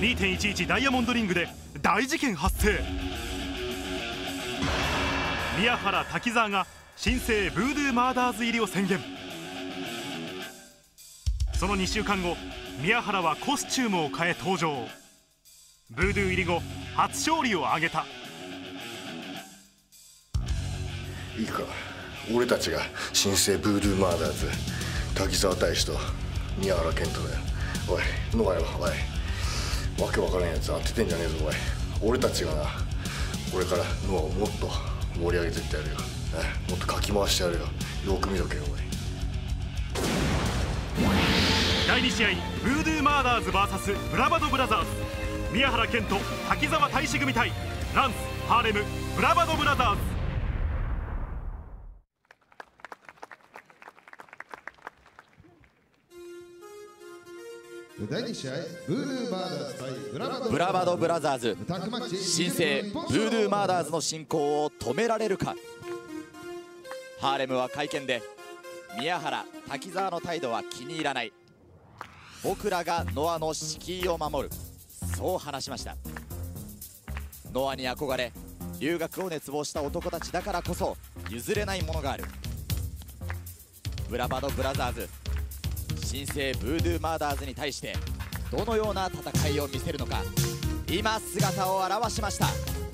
2.11 ダイヤモンドリングで大事件発生。宮原滝沢が新生ブードゥーマーダーズ入りを宣言。その2週間後、宮原はコスチュームを変え登場。ブードゥー入り後初勝利を挙げた。 いいか、俺たちが新生ブードゥーマーダーズ、滝沢大志と宮原健人だよ。おいノアよ、おいわけわからんやつ当ててんじゃねえぞ。おい俺たちがな、これからノアをもっと盛り上げていってやるよ。もっとかき回してやるよ。よく見とけよ。おい第2試合、ブードゥーマーダーズ VS ブラバドブラザーズ。宮原健人滝沢大志組対ランスハーレムブラバドブラザーズ。 第2試合、ブードゥーマーダーズ対ブラバドブラザーズ。新生ブードゥーマーダーズの進行を止められるか。ハーレムは会見で、宮原滝沢の態度は気に入らない、僕らがノアの敷居を守る、そう話しました。ノアに憧れ留学を熱望した男たちだからこそ譲れないものがある。ブラバドブラザーズ、新生ブードゥーマーダーズに対してどのような戦いを見せるのか、今姿を現しました。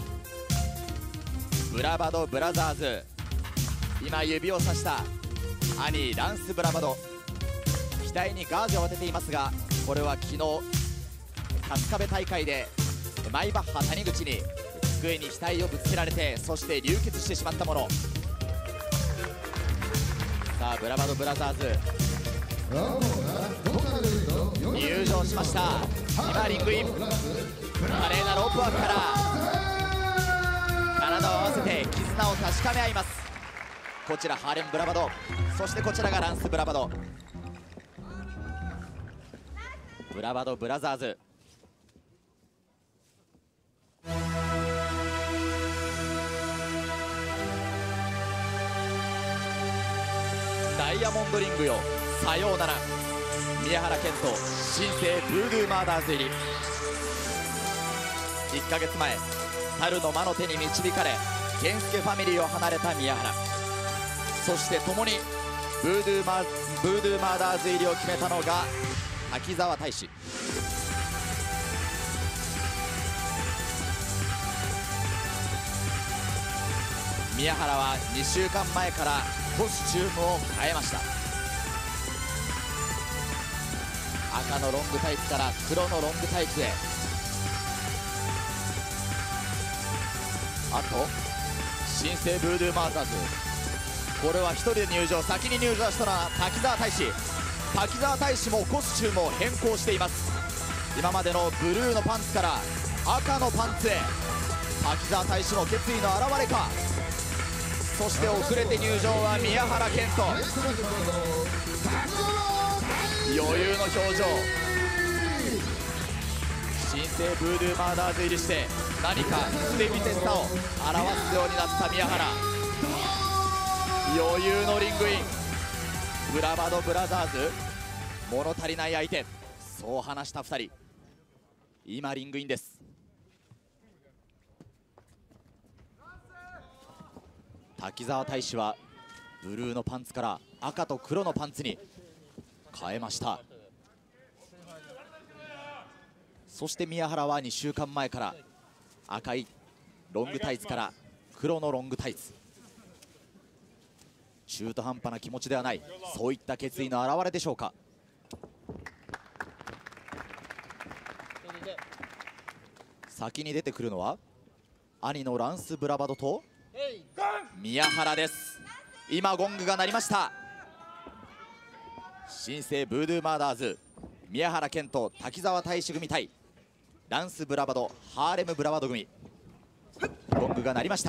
ブラバドブラザーズ、今指をさした兄ランス・ブラバド、額にガーゼを当てていますが、これは昨日春日部大会でマイバッハ谷口に机に額をぶつけられて、そして流血してしまったもの。さあブラバドブラザーズ入場しました。今リングイン、華麗なロープワークから体を合わせて絆を確かめ合います。こちらハーレムブラバド、そしてこちらがランスブラバド。ブラバドブラザーズ、ダイヤモンドリングよさようなら。宮原健人新生ブードゥーマーダーズ入り。1ヶ月前、猿の魔の手に導かれ健介ファミリーを離れた宮原、そして共にブードゥーマーダーズ入りを決めたのが滝沢大志。宮原は2週間前からコスチュームを変えました。赤のロングタイツから黒のロングタイツへ。あと新生ブードゥーマーダーズ、これは1人で入場、先に入場したのは滝沢大志。滝沢大志もコスチュームを変更しています。今までのブルーのパンツから赤のパンツへ。滝沢大志の決意の表れか。そして遅れて入場は宮原健人、余裕の表情。新生ブードゥーマーダーズ入りして何か不手見せさを表すようになった宮原、余裕のリングイン。ブラバドブラザーズ、物足りない相手、そう話した2人、今リングインです。滝沢大志はブルーのパンツから赤と黒のパンツに変えました。そして宮原は2週間前から赤いロングタイツから黒のロングタイツ。中途半端な気持ちではない、そういった決意の表れでしょうか。先に出てくるのは兄のランス・ブラバドと宮原です。今ゴングが鳴りました。新生ブードゥーマーダーズ、宮原健人滝沢大志組対ランス・ブラバドハーレム・ブラバド組。ゴングが鳴りました。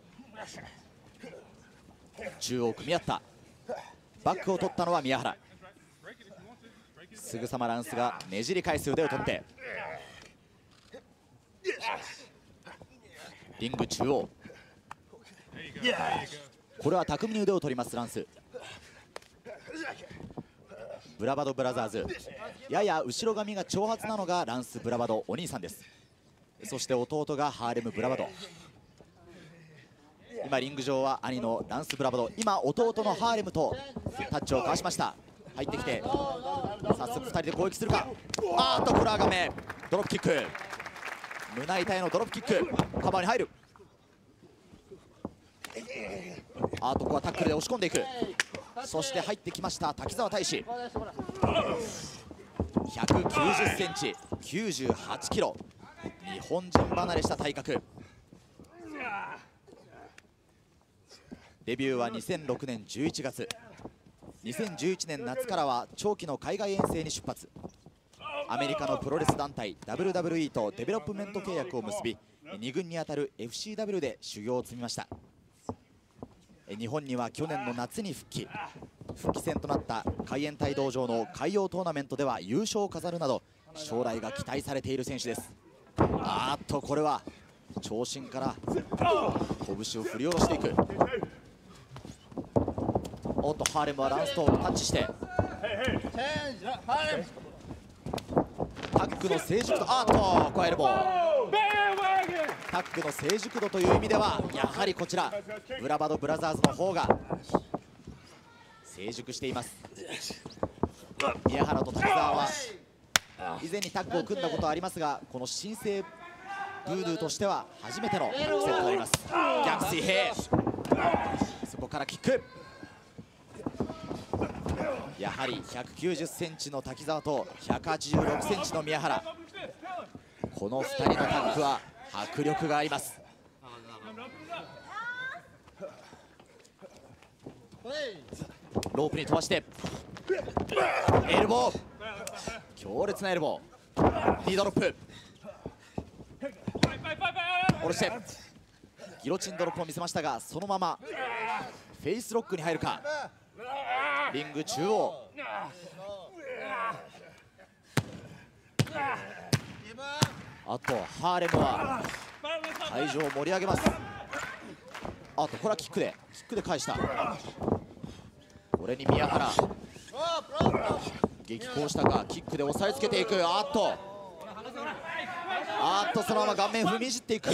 中央組み合った。バックを取ったのは宮原。すぐさまランスがねじり返す腕を取ってリング中央、これは巧みに腕を取りますランス。 ブラバドブラザーズ、やや後ろ髪が長髪なのがランス・ブラバドお兄さんです。そして弟がハーレム・ブラバド。今リング上は兄のランス・ブラバド、今弟のハーレムとタッチを交わしました。入ってきて早速2人で攻撃するか。あーっとコラーガメドロップキック、胸板へのドロップキック、カバーに入る。あーっとここはタックルで押し込んでいく。そして入ってきました滝沢大志、190センチ98キロ、日本人離れした体格。デビューは2006年11月、2011年夏からは長期の海外遠征に出発。アメリカのプロレス団体 WWE とデベロップメント契約を結び、2軍にあたる FCW で修行を積みました。日本には去年の夏に復帰戦となった海援隊道場の海洋トーナメントでは優勝を飾るなど、将来が期待されている選手です。あーっとこれは長身から拳を振り下ろしていく。おっとハーレムはランスとタッチしてタックの成熟度、あーっとここはエルボー。タックの成熟度という意味ではやはりこちらブラバドブラザーズの方が成熟しています。宮原と滝沢は以前にタッグを組んだことはありますが、この新生ブードゥーとしては初めてのタッグ戦となります。逆水平、そこからキック。やはり190センチの滝沢と186センチの宮原、この2人のタッグは迫力があります。ロープに飛ばしてエルボー、強烈なエルボー、ニードロップ、下ろしてギロチンドロップを見せましたが、そのままフェイスロックに入るか。リング中央、あとハーレムは会場を盛り上げます。あとこれはキックで返した。これに宮原激高したか、キックで押さえつけていく。あっとそのまま顔面踏みいじっていく。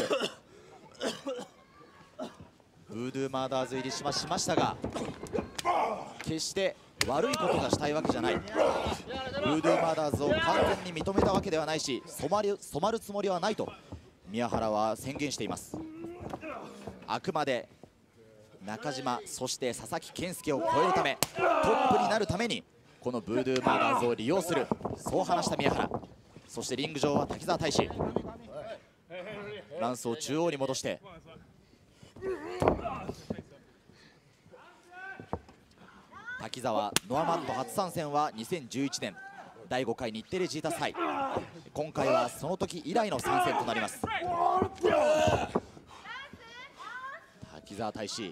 ブードゥーマーダーズ入りしましたが、決して悪いことがしたいわけじゃない。ブードゥーマーダーズを完全に認めたわけではないし、染まるつもりはないと宮原は宣言しています。あくまで中島、そして佐々木健介を超えるため、トップになるためにこのブードゥーマーダーズを利用する、そう話した宮原。そしてリング上は滝沢大志、ランスを中央に戻して滝沢ノアマット初参戦は2011年第5回日テレジータス杯、今回はその時以来の参戦となります。滝沢大志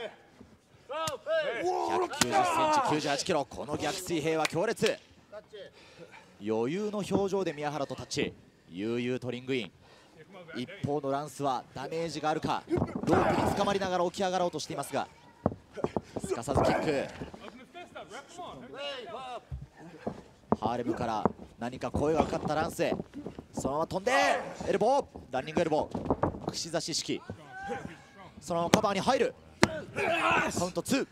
190センチ98キロ、この逆水平は強烈。余裕の表情で宮原とタッチ、悠々とリングイン。一方のランスはダメージがあるか、ロープに捕まりながら起き上がろうとしていますが、すかさずキック。ハーレムから何か声がかかったランスへ、そのまま飛んでエルボー、ランニングエルボー、串刺し式、そのままカバーに入る。カウント2。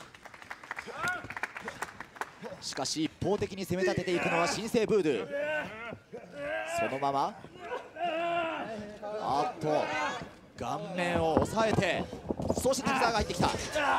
しかし一方的に攻め立てていくのは新生ブードゥー。そのままあっと顔面を押さえて、そして滝沢が入ってきた。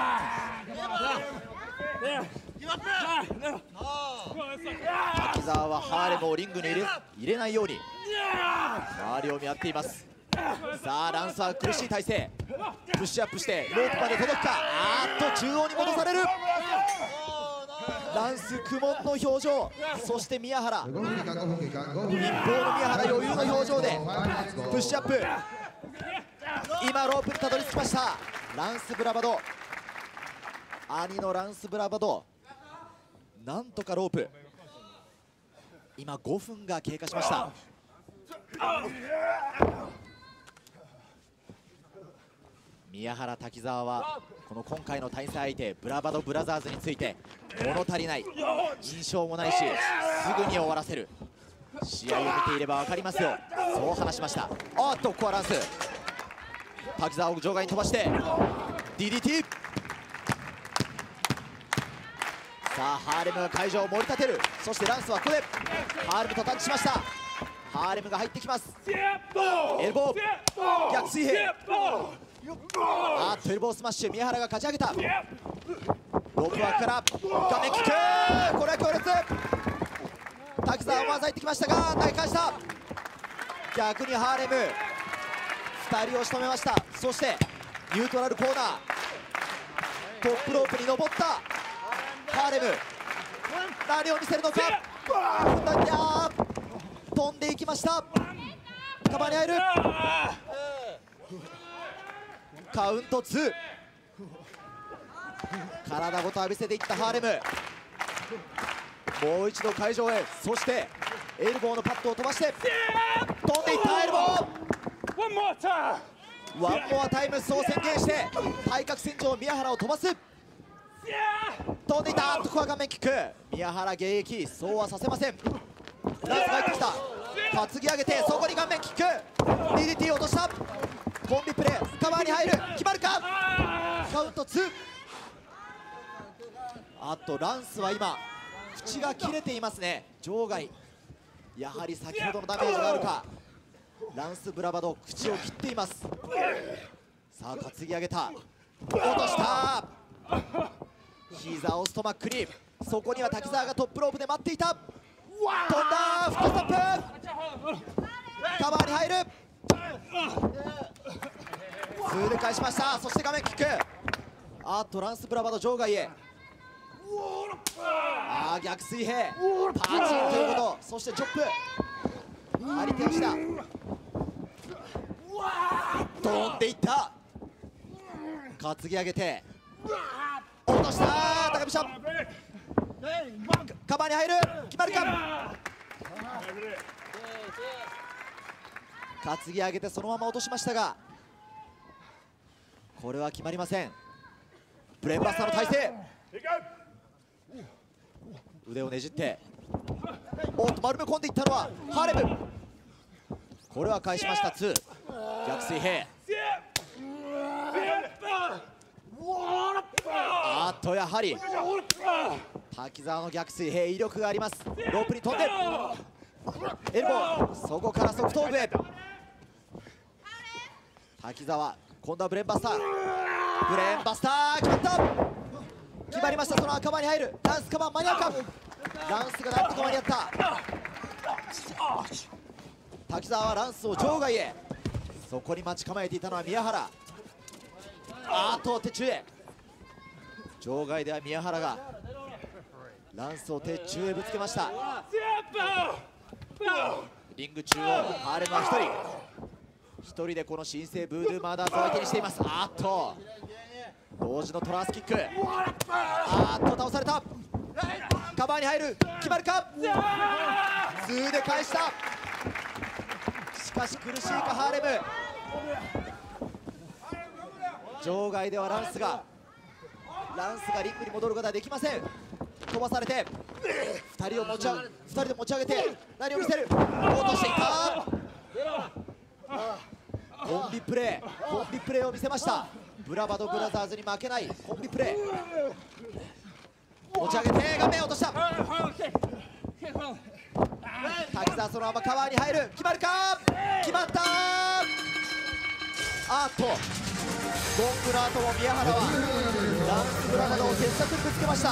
滝沢はハーレムをリングに入れないように周りを見張っています。さあランスは苦しい体勢、プッシュアップしてロープまで届くか。あっと中央に戻される。ランス苦悶の表情、そして宮原、一方の宮原余裕の表情でプッシュアップ。今ロープにたどり着きました。ランス・ブラバド、兄のランス・ブラバド、なんとかロープ。今5分が経過しました。宮原、滝沢はこの今回の対戦相手ブラバドブラザーズについて物足りない、印象もないし、すぐに終わらせる、試合を見ていれば分かりますよ、そう話しました。ここはランス、滝沢を場外に飛ばして DDT。 さあハーレムが会場を盛り立てる。そしてランスはここでハーレムとタッチしました。ハーレムが入ってきます。エルボー逆水平、エルボースマッシュ、宮原が勝ち上げた。ロープワークから画面キック、これは強烈。滝沢も技入ってきましたが投げ返した。逆にハーレム2人を仕留めました。そしてニュートラルコーナー、トップロープに登ったハーレム、何を見せるのか。飛んでいきました。カバーに入る。カウント2、体ごと浴びせていったハーレム、もう一度会場へ。そしてエルボーのパッドを飛ばして飛んでいったエルボー。ワンモアタイム、そう宣言して対角線上宮原を飛ばす。飛んでいた。ここは顔面キック、宮原迎撃、そうはさせません。ランスが入ってきた、担ぎ上げてそこに顔面キック、 DDT 落とした。コンビプレー、カバーに入る、決まるか。カウント2。ランスは今口が切れていますね。場外、やはり先ほどのダメージがあるか。ランス・ブラバド、口を切っています。さあ担ぎ上げた、落とした。膝をストマックに、そこには滝沢がトップロープで待っていた。飛んだ、フットストップ、カバーに入る。2で返しました。そして画面キック、ランス・ブラバド場外へ。逆水平、パチンということ。そしてチョップ、張り手をした。飛んでいった、担ぎ上げて落とした。高飛車、カバーに入る、決まるか。担ぎ上げてそのまま落としましたが、これは決まりません。ブレーンバスターの体勢、腕をねじって、丸め込んでいったのはハーレム。これは返しました。2逆水平、やはり滝沢の逆水平、威力があります。ロープに飛んでエルボー、そこから側頭部へ。滝沢、今度はブレーンバスター、ブレーンバスター決まった、決まりました。その赤間に入る、ランスカバー間に合うか。ランスがなんとか間に合った。滝沢はランスを場外へ、そこに待ち構えていたのは宮原。手中へ、場外では宮原がランスを手中へぶつけました。リング中央、ハーレムは一人でこの新生ブードゥーマーダーズを相手にしています。同時のトラースキック、倒された。カバーに入る、決まるか。2で返した。しかし苦しいかハーレム。場外ではランスがリングに戻ることはできません。飛ばされて2人で持ち上げて何を見せる、落としていった。コンビプレーを見せました。ブラバドブラザーズに負けないコンビプレー、持ち上げて画面落とした。滝沢そのままカバーに入る、決まるか。決まった。ゴングの後も宮原はランスブラバドを鉄柵にぶつけました。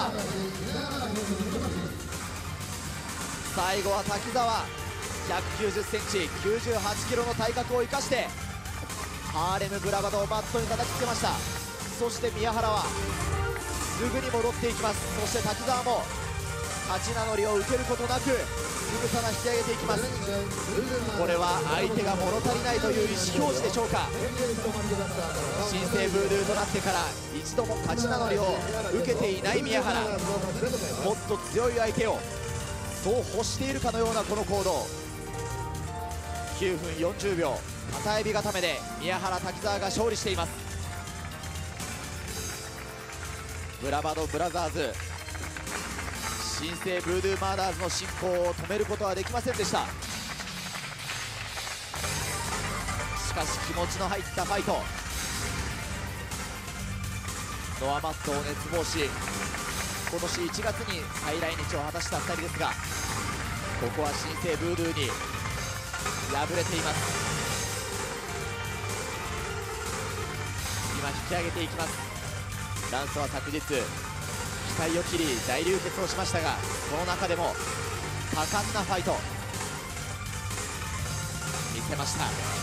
最後は滝沢、190センチ98キロの体格を生かしてハーレムブラバドをマットに叩きつけました。そして宮原はすぐに戻っていきます。そして滝沢も勝ち名乗りを受けることなくすぐさま引き上げていきます。これは相手が物足りないという意思表示でしょうか。新生ブードゥーとなってから一度も勝ち名乗りを受けていない宮原、もっと強い相手をそう欲しているかのようなこの行動。9分40秒、片エビ固めで宮原滝沢が勝利しています。ブラバドブラザーズ新生ブードゥーマーダーズの進行を止めることはできませんでした。しかし気持ちの入ったファイト、ノアマットを熱望し、今年1月に再来日を果たした2人ですが、ここは新生ブードゥーに敗れています。今引き上げていきます。ランスは昨日額を切り大流血をしましたが、その中でも果敢なファイト見せました。